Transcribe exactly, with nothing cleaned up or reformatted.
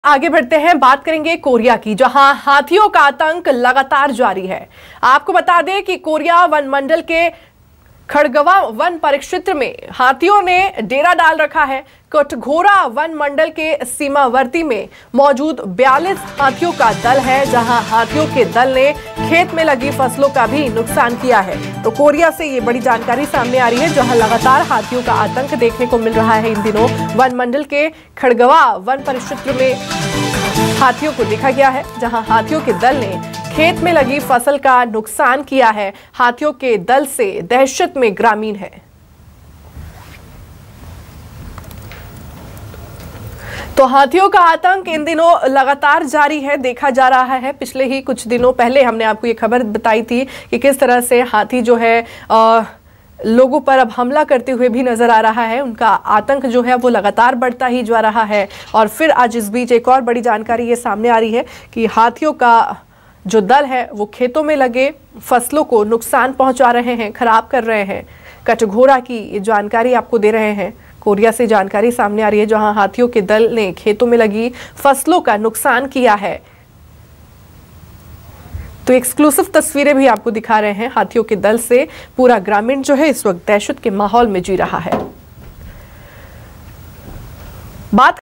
आगे बढ़ते हैं, बात करेंगे कोरिया की, जहां हाथियों का आतंक लगातार जारी है। आपको बता दें कि कोरिया वन मंडल के खड़गवा वन परिक्षेत्र में हाथियों ने डेरा डाल रखा है। कटघोरा वन मंडल के सीमावर्ती में मौजूद बयालीस हाथियों का दल है, जहां हाथियों के दल ने खेत में लगी फसलों का भी नुकसान किया है। तो कोरिया से ये बड़ी जानकारी सामने आ रही है, जहां लगातार हाथियों का आतंक देखने को मिल रहा है। इन दिनों वन मंडल के खड़गवा वन परिक्षेत्र में हाथियों को देखा गया है, जहां हाथियों के दल ने खेत में लगी फसल का नुकसान किया है। हाथियों के दल से दहशत में ग्रामीण है। तो हाथियों का आतंक इन दिनों लगातार जारी है, देखा जा रहा है। पिछले ही कुछ दिनों पहले हमने आपको ये खबर बताई थी कि किस तरह से हाथी जो है आ, लोगों पर अब हमला करते हुए भी नजर आ रहा है। उनका आतंक जो है वो लगातार बढ़ता ही जा रहा है। और फिर आज इस बीच एक और बड़ी जानकारी ये सामने आ रही है कि हाथियों का जो दल है वो खेतों में लगे फसलों को नुकसान पहुंचा रहे हैं, खराब कर रहे हैं। कटघोरा की ये जानकारी आपको दे रहे हैं। कोरिया से जानकारी सामने आ रही है, जहां हाथियों के दल ने खेतों में लगी फसलों का नुकसान किया है। तो एक्सक्लूसिव तस्वीरें भी आपको दिखा रहे हैं हाथियों के दल से। पूरा ग्रामीण जो है इस वक्त दहशत के माहौल में जी रहा है। बात